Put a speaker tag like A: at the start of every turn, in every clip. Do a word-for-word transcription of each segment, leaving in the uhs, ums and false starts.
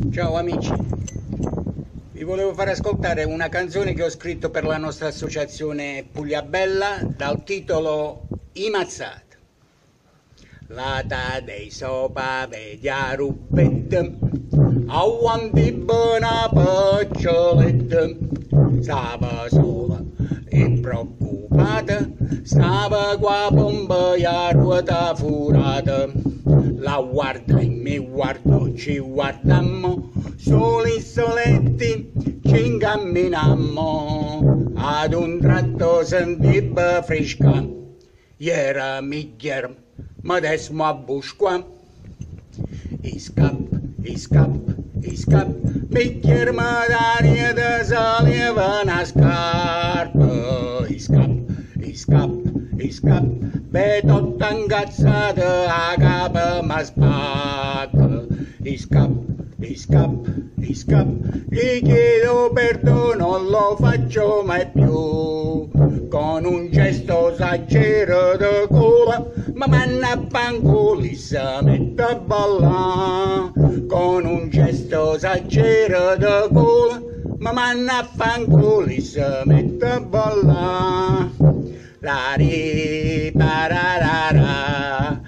A: Ciao amici, vi volevo far ascoltare una canzone che ho scritto per la nostra associazione Puglia Bella dal titolo I Mazzat. Lata dei sopa vedia rubet, avanti buona paccioletta, stava sola e preoccupata, stava qua pompa a ruota furata. La guarda e mi guardo, ci guardammo, soli soletti ci incamminammo, ad un tratto sentiva fresca, era miglior, ma adesso a busca, iscap, iscap, iscap, miglior ma d'aria da saliva una scarpa, iscap, iscap, iscap, vedo tangazzata a capo ma spacca, iscap, iscap, iscap, gli chiedo perdono, non lo faccio mai più, con un gesto esagero di culo, ma manna a panculi si mette a ballare, con un gesto esagero di culo, ma manna a panculi si mette a ballare. La ri pararara,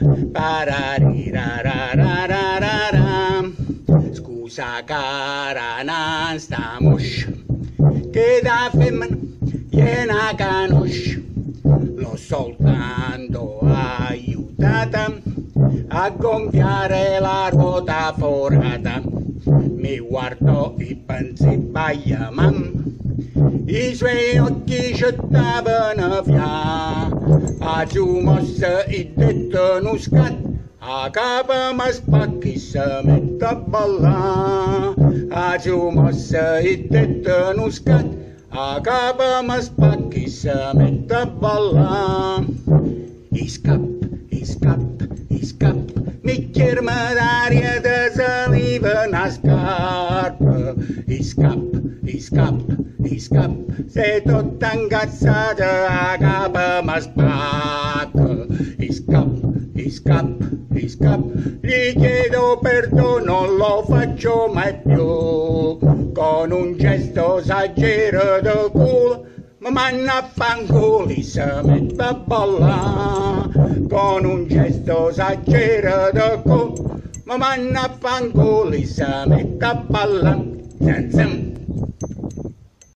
A: pararirarararara. Scusa cara, non stamos, che da femmina gliena conosci, l'ho soltanto aiutata a gonfiare la ruota forata. Mi guardò e pensi baia mam, i suoi occhi scettavano via, a giù mossa e detto non scat, a capo ma spacchi si mette a ballare, a giù mossa e detto non scat, a capo ma spacchi si mette a ballare. Iscap, iscap, iscap, mi chiama d'aria da saliva una scarpa, iscap, iscap, iscap, sei tutta incazzata a capo ma spacca, iscap, iscap, iscap, gli chiedo perdono, non lo faccio mai più, con un gesto esagero di culo, ma manna a fanculi si mette a ballare, con un gesto esagero di culo, ma manna a fanculi si mette a ballare. Zem, zem.